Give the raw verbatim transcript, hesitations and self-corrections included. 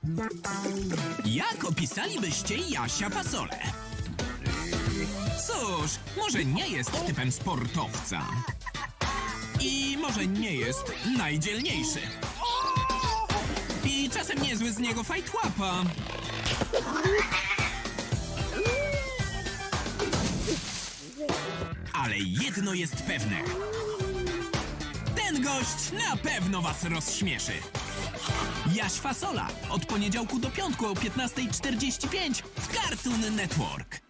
Jak opisalibyście Jasia Fasolę? Cóż, może nie jest typem sportowca. I może nie jest najdzielniejszy. I czasem niezły z niego fajtłapa. Ale jedno jest pewne. Ten gość na pewno was rozśmieszy. Jaś Fasola. Od poniedziałku do piątku o piętnastej czterdzieści pięć w Cartoon Network.